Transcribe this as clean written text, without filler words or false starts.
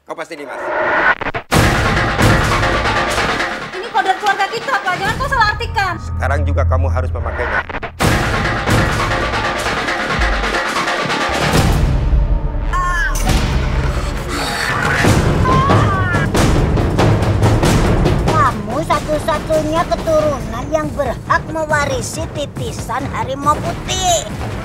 Kau pasti Dimas. Ini kode keluarga kita, Pak. Jangan kau salah artikan. Sekarang juga kamu harus memakainya. Kamu satu-satunya keturunan yang berhak mewarisi titisan harimau putih.